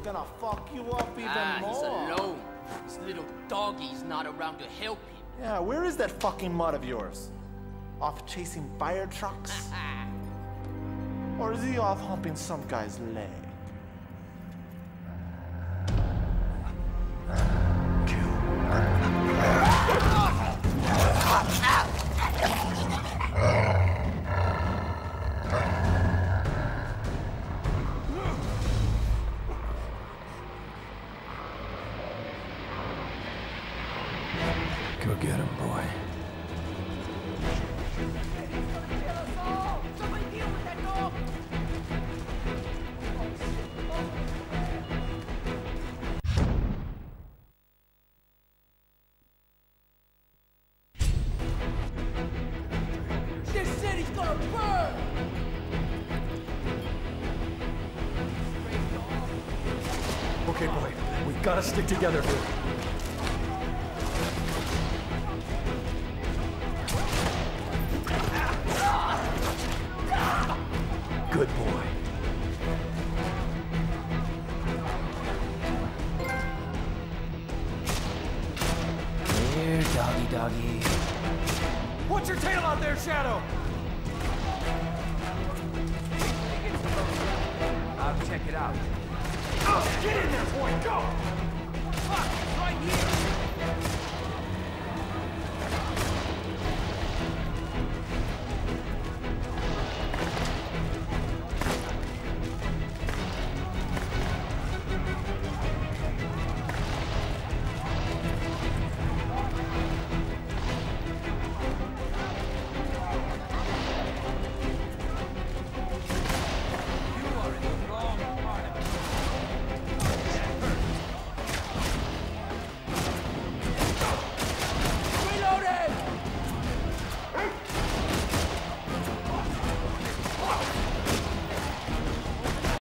gonna fuck you up even more. He's alone. His little doggy's not around to help him. Yeah, where is that fucking mutt of yours? Off chasing fire trucks? Or is he off humping some guy's leg? Go get him, boy. This city's gonna burn! Okay, boy. We gotta stick together here. Good boy. Here, doggy. What's your tail out there, Shadow? I'll check it out. Oh, get in there, boy! Go! Fuck, it's right here!